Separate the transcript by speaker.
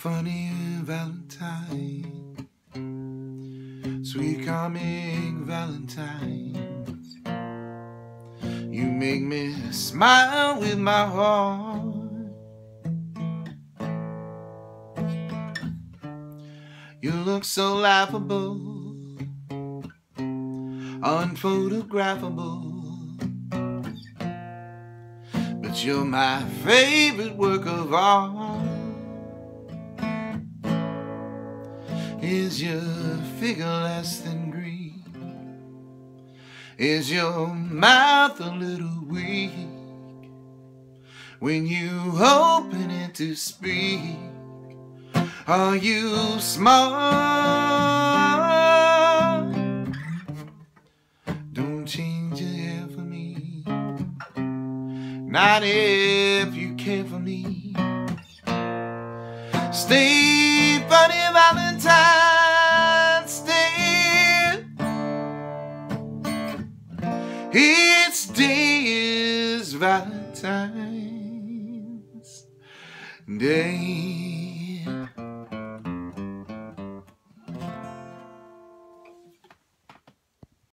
Speaker 1: funny Valentine, sweet comic Valentine. You make me smile with my heart. You look so laughable, unphotographable, but you're my favorite work of art. Is your figure less than Greek? Is your mouth a little weak when you open it to speak? Are you smart? Don't change your hair for me, not if you care for me. Stay funny Valentine, stay. Each day is Valentine's Day.